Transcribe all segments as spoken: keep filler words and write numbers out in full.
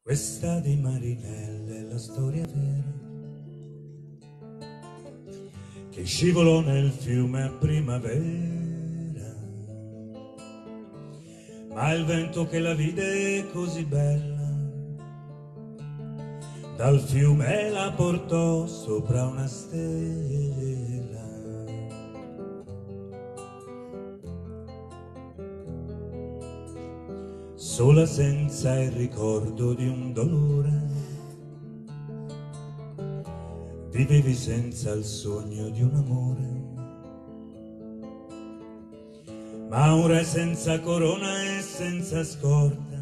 Questa di Marinelle è la storia vera che scivolò nel fiume a primavera, ma il vento che la vide così bella dal fiume la portò sopra una stella. Sola senza il ricordo di un dolore, vivevi senza il sogno di un amore, ma ora è senza corona e senza scorta.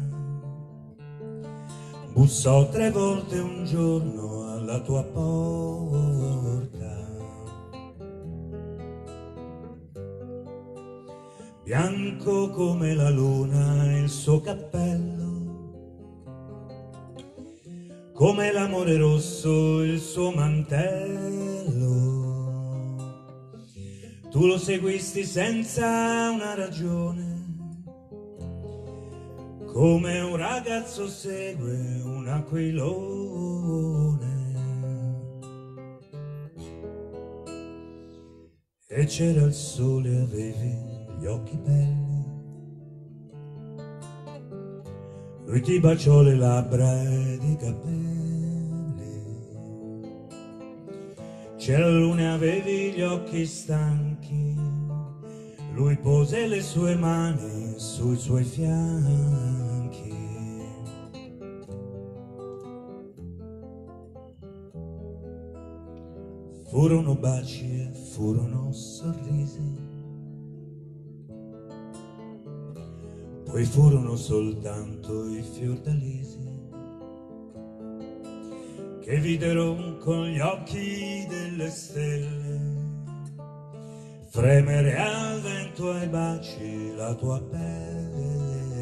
Bussò tre volte un giorno alla tua porta. Bianco come la luna il suo cappello, come l'amore rosso il suo mantello. Tu lo seguisti senza una ragione, come un ragazzo segue un aquilone. E c'era il sole, avevi gli occhi belli, lui ti baciò le labbra ed i capelli. C'era la luna, avevi gli occhi stanchi, lui pose le sue mani sui suoi fianchi. Furono baci e furono sorrisi, poi furono soltanto i fiordalisi che videro con gli occhi delle stelle fremere al vento ai baci la tua pelle.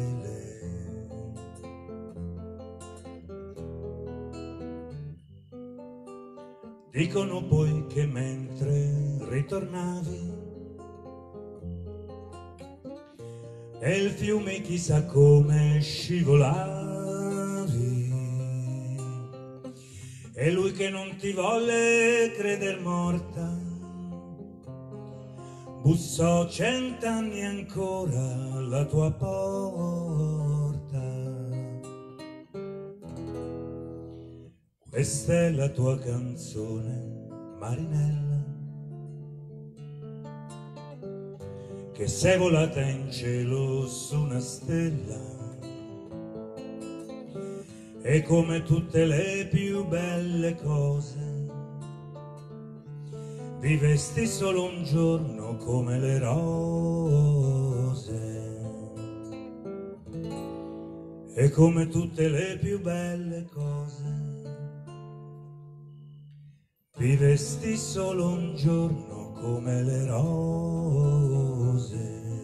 Dicono poi che mentre ritornavi e il fiume chissà come scivolavi, e lui che non ti volle creder morta bussò cent'anni ancora alla tua porta. Questa è la tua canzone, Marinella, che sei volata in cielo su una stella, e come tutte le più belle cose vivesti solo un giorno come le rose, e come tutte le più belle cose vivesti solo un giorno come le rose.